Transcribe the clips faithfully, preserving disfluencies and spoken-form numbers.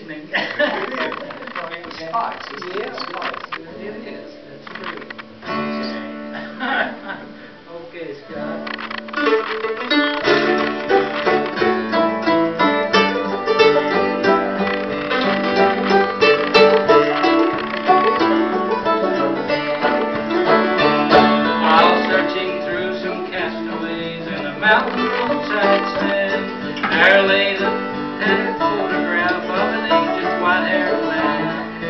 seasoning. Spice, isn't it? Yeah, Spice. it is. That's true. Okay, Scott. While searching through some castaways in a mountain roadside stand, there lay the tattered photograph of an aged white-haired man.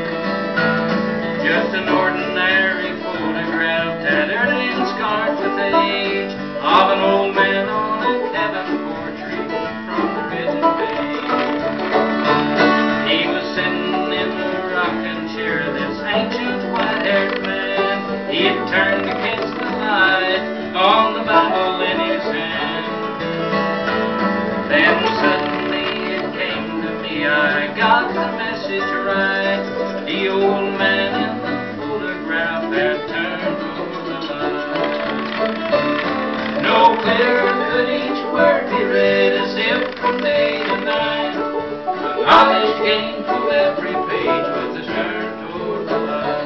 Just an ordinary photograph, tattered and scarred with age, of an old man on a cabin portrait from the pigeon page. He was sitting in the rocking chair, this ancient white-haired man. He had turned to catch the light on the Bible in his hand. Then suddenly it came to me, I got the message right. The old man in the photograph had turned over the line. No clearer could each word be read, as if from day to night. The knowledge gained from every page was a turn toward the light.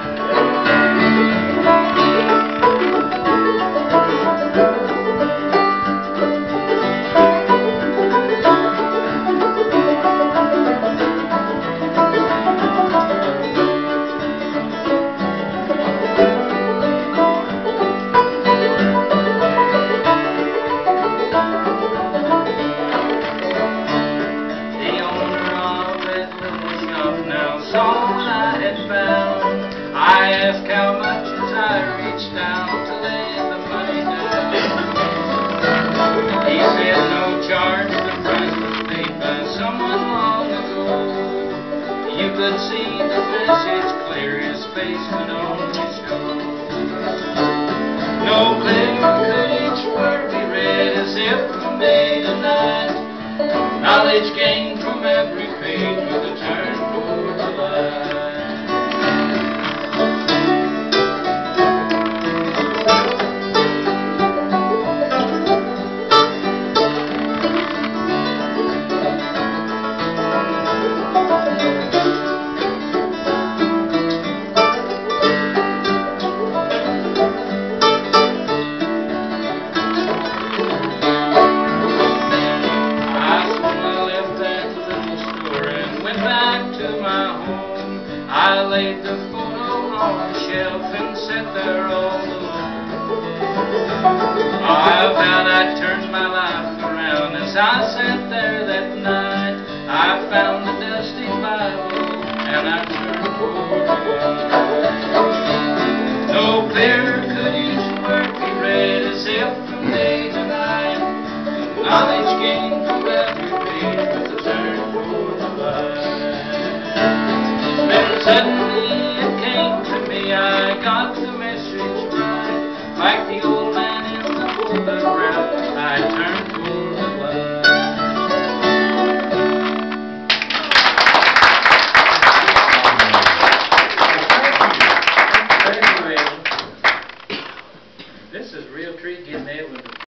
Saw what I had found. I asked how much as I reached down to lay the money down. He said no charge, the price was paid by someone long ago. You could see the message clear, his face would only show. No clearer could each word be read, as if from day to night. Knowledge gained from every page with a turn toward the light. I laid the photo on the shelf and sat there all alone. I vowed I'd turn my life around. As I sat there that night, I found the dusty Bible and I turned toward the light. No clearer could each word be read, as if from day to night. Knowledge gained from every page was a turn toward the light. Then suddenly it came to me, I got the